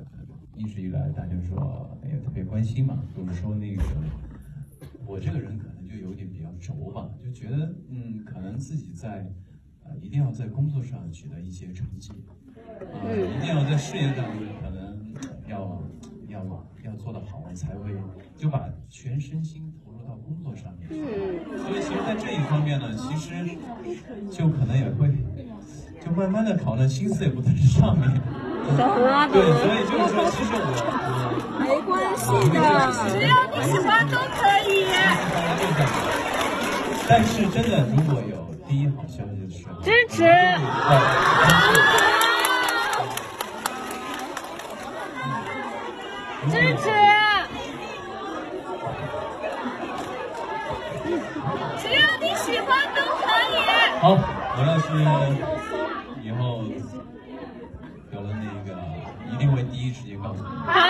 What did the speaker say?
一直以来大家说也特别关心嘛，就是说那个我这个人可能就有点比较轴吧，就觉得可能自己在一定要在工作上取得一些成绩，一定要在事业上可能要做得好，才会就把全身心投入到工作上面去。所以其实，在这一方面呢，其实就可能也会就慢慢的考呢，心思也不在这上面。对，所以就是说，其实我没关系的，只要你喜欢都可以。 但是真的，如果有第一好消息的时候， 支持。支持。只要你喜欢都可以。 好，我要是以后有了那个，一定会第一时间告诉你。